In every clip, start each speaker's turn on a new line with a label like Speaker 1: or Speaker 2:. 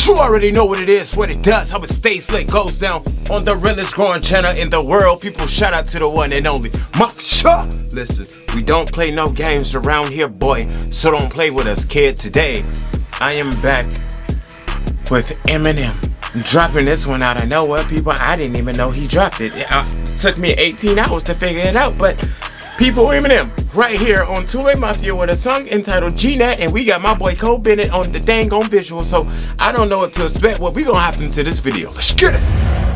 Speaker 1: You already know what it is, what it does, how it stays slick, goes down on the realest growing channel in the world. People, shout out to the one and only Mafia. Listen, we don't play no games around here, boy, so don't play with us, kid. Today, I am back with Eminem. Dropping this one out of nowhere, people. I didn't even know he dropped it. It took me 18 hours to figure it out, but people, Eminem, right here on TooLITMafia with a song entitled GNAT, and we got my boy Cole Bennett on the dang on visual, so I don't know what to expect. Well, we gonna hop into this video. Let's get it!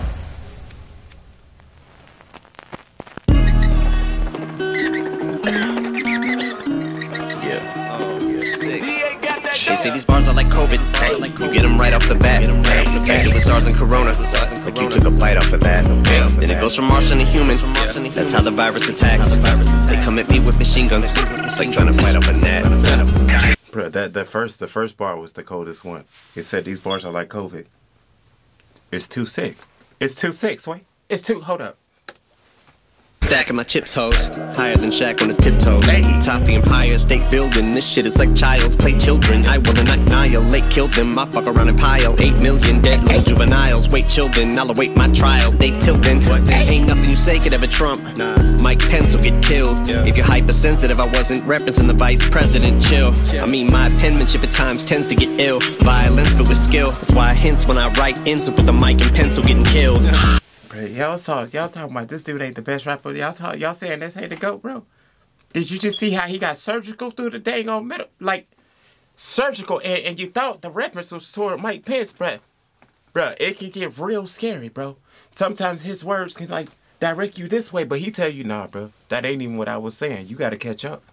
Speaker 2: They say these bars are like COVID, you get them right off the bat. Infected with SARS and Corona, like you took a bite off of that. Then it goes from Martian to human, that's how the virus attacks. They come at me with machine guns, like trying to fight off a gnat.
Speaker 1: Bro, the first bar was the coldest one. It said these bars are like COVID. It's too sick. It's too sick, wait. It's too, hold up.
Speaker 2: Stacking my chips, hoes, higher than Shaq on his tiptoes. Top the Empire State Building, this shit is like child's play children. I will annihilate, kill them, I fuck around and pile 8 million dead little juveniles. Wait, children, I'll await my trial, they tilting. Ain't nothing you say could ever trump. Mike Pence will get killed. If you're hypersensitive, I wasn't referencing the vice president, chill. I mean, my penmanship at times tends to get ill. Violence, but with skill, that's why I hints when I write ends up with the mic and pencil getting killed.
Speaker 1: Y'all talking about this dude ain't the best rapper. Y'all saying this ain't the GOAT, bro. Did you just see how he got surgical through the dang on middle? Like, surgical, and you thought the reference was toward Mike Pence, bruh. Bruh, it can get real scary, bro. Sometimes his words can, like, direct you this way, but he tell you, nah, bro, that ain't even what I was saying. You gotta catch up.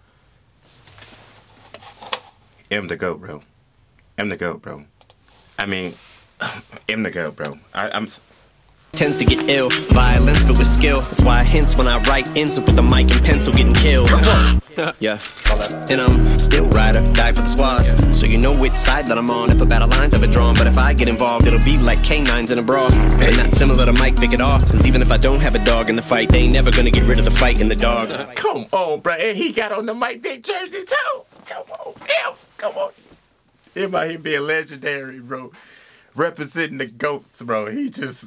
Speaker 1: M the GOAT, bro. M the GOAT, bro. I mean, M the GOAT, bro. I'm...
Speaker 2: Tends to get ill, violence but with skill. That's why I hints when I write ends up with the mic and pencil getting killed. Yeah, and I'm still rider, die for the squad. So you know which side that I'm on if a battle line's ever drawn. But if I get involved, it'll be like canines in a brawl. But not similar to Mike Vick at all. Cause even if I don't have a dog in the fight, they ain't never gonna get rid of the fight in the dog.
Speaker 1: Come on, bro, and he got on the Mike Vick jersey too. Come on, come on. He might here being legendary, bro. Representing the GOATs, bro. He just...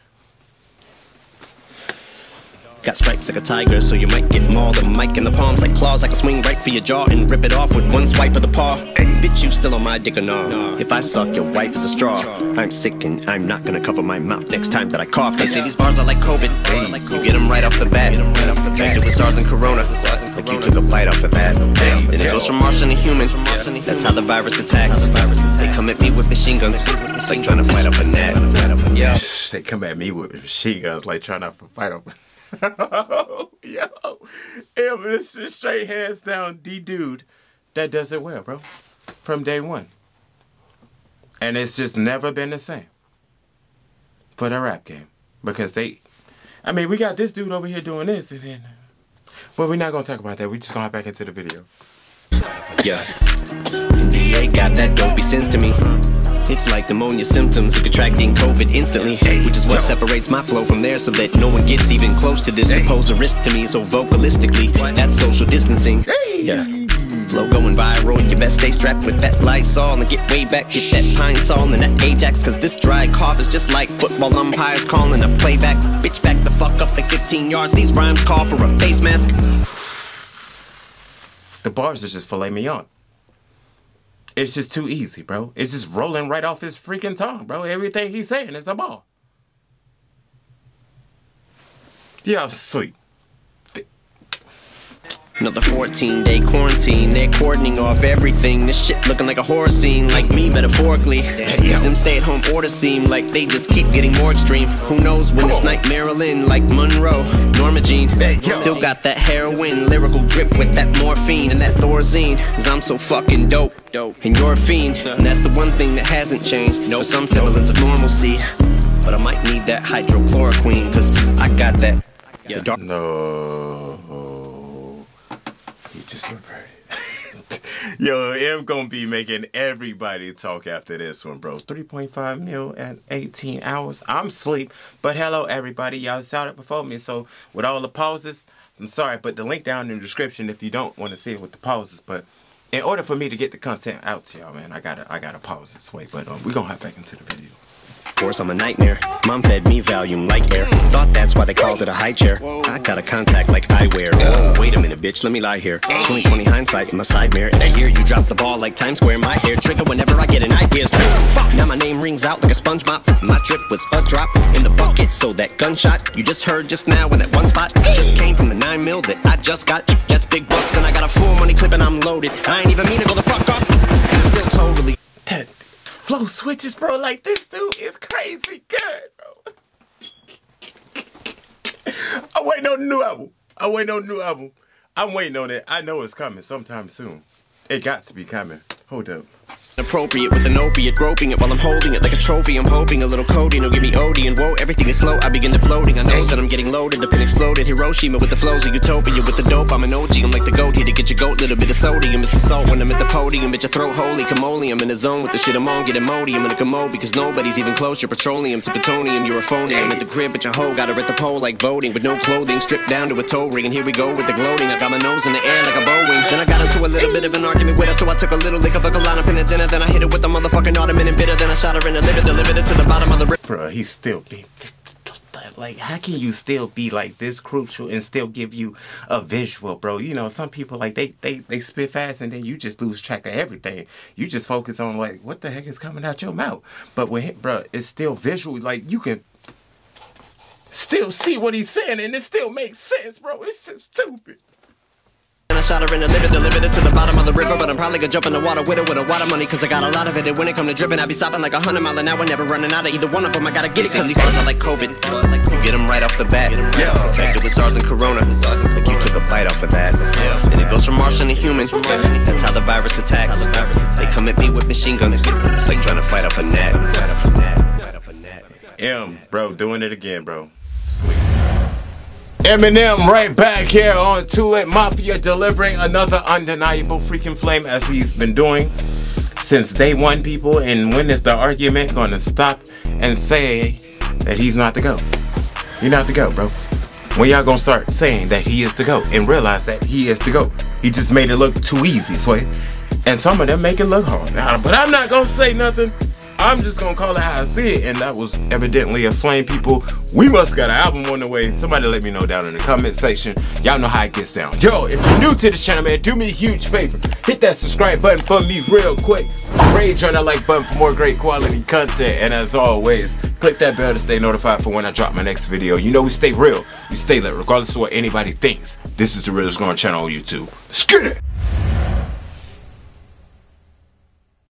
Speaker 2: Got stripes like a tiger, so you might get mauled. A mic in the palms like claws, I can swing right for your jaw and rip it off with one swipe of the paw. Bitch, you still on my dick or no? If I suck, your wife is a straw. I'm sick and I'm not gonna cover my mouth next time that I cough. They say these bars are like COVID, you get them right off the bat. Infected with SARS and Corona, like you took a bite off of that. Then it goes from Martian to human, that's how the virus attacks. They come at me with machine guns, like trying to fight off a gnat. Yeah.
Speaker 1: They come at me with machine guns, like trying to fight off. Yo, this is straight hands down the dude that does it well, bro, from day one. And it's just never been the same for the rap game. Because I mean, we got this dude over here doing this, and then, well, we're not gonna talk about that. We just gonna hop back into the video.
Speaker 2: Yeah, DA got that dopey sense to me. It's like pneumonia symptoms of contracting COVID instantly, which is what separates my flow from theirs, so that no one gets even close to this to pose a risk to me so vocalistically. That's social distancing. Yeah, flow going viral, you best stay strapped with that Lysol and get way back, get that Pine Sol and that Ajax, cause this dry cough is just like football umpires calling a playback. Bitch, back the fuck up like 15 yards, these rhymes call for a face mask.
Speaker 1: The bars is just filet mignon. It's just too easy, bro. It's just rolling right off his freaking tongue, bro. Everything he's saying is a ball. Yeah, I'm asleep.
Speaker 2: Another 14-day quarantine, they're cordoning off everything. This shit looking like a horror scene, like me metaphorically. Them stay-at-home orders seem like they just keep getting more extreme. Who knows when it's night Marilyn, like Monroe, Norma Jean. Still got that heroin, lyrical drip with that morphine and that Thorazine. Cause I'm so fucking dope, and you're a fiend. And that's the one thing that hasn't changed, for some semblance of normalcy. But I might need that hydrochloroquine, cause I got that.
Speaker 1: No. He just reverted. Yo, M gonna be making everybody talk after this one, bro. 3.5 mil and 18 hours. I'm asleep. But hello, everybody. Y'all saw it before me. So, with all the pauses, I'm sorry, but the link down in the description if you don't want to see it with the pauses. But in order for me to get the content out to y'all, man, I gotta pause this way. But we gonna hop back into the video.
Speaker 2: Course, I'm a nightmare. Mom fed me Valium like air. Thought that's why they called it a high chair. I got a contact like eyewear. Oh, wait a minute, bitch, let me lie here. 20/20 hindsight in my side mirror. That year you dropped the ball like Times Square. My hair trigger whenever I get an idea. Fuck, now my name rings out like a sponge mop. My drip was a drop in the bucket, so that gunshot you just heard just now in that one spot just came from the 9 mil that I just got. That's big bucks, and I got a full money clip and I'm loaded. I ain't even mean to go the fuck off. And I'm still totally.
Speaker 1: That flow switches, bro, like this dude is crazy good, bro. I'm waiting on the new album. I'm waiting on it. I know it's coming sometime soon. It got to be coming. Hold up.
Speaker 2: Appropriate with an opiate, groping it while I'm holding it like a trophy. I'm hoping a little codeine will give me OD, and whoa, everything is slow. I begin to floating. I know that I'm getting loaded. The pin exploded. Hiroshima with the flows of utopia. With the dope, I'm an OG. I'm like the goat here to get your goat. Little bit of sodium. It's the salt when I'm at the podium. Bitch, your throat holy camole. I'm in the zone with the shit I'm on. Getting modi. I'm in a commode because nobody's even close. You're petroleum to plutonium. You're a phony. I'm at the crib, but your hoe got her at the pole like voting with no clothing, stripped down to a toe ring. And here we go with the gloating. I got my nose in the air like a Boeing. Then I got into a little bit of an argument with her, so I took a little lick of a line up in a dinner. Then I hit it with the motherfucking ottoman and bitter. Then I shot her in the liver, delivered it to the bottom of the river.
Speaker 1: Bro, he's still being like, how can you still be like this crucial and still give you a visual, bro? You know, some people like they spit fast and then you just lose track of everything. You just focus on like what the heck is coming out your mouth. But with him, bro, it's still visual. Like you can still see what he's saying and it still makes sense, bro. It's just stupid.
Speaker 2: I shot her in the liver, delivered it to the bottom of the river. But I'm probably gonna jump in the water with her with a water money, cause I got a lot of it. And when it come to dripping, I be stopping like 100 miles an hour, never running out of either one of them. I gotta get it, cause these bars are like COVID. You get them right off the bat. Infected with SARS and Corona. Like you took a bite off of that. Then it goes from Martian to human. That's how the virus attacks. They come at me with machine guns. It's like trying to fight off a gnat.
Speaker 1: Bro, doing it again, bro. Sleep. Eminem right back here on TooLITMafia, delivering another undeniable freaking flame as he's been doing since day one, people. And when is the argument gonna stop and say that he's not the GOAT? You're not the GOAT, bro. When y'all gonna start saying that he is the GOAT and realize that he is the GOAT? He just made it look too easy, Sway. And some of them make it look hard. But I'm not gonna say nothing. I'm just gonna call it how I see it, and that was evidently a flame, people. We must got an album on the way. Somebody let me know down in the comment section. Y'all know how it gets down. Yo, if you're new to this channel, man, do me a huge favor. Hit that subscribe button for me real quick. Rage on that like button for more great quality content. And as always, click that bell to stay notified for when I drop my next video. You know we stay real, we stay lit, regardless of what anybody thinks. This is the realest growing channel on YouTube. Let's get it!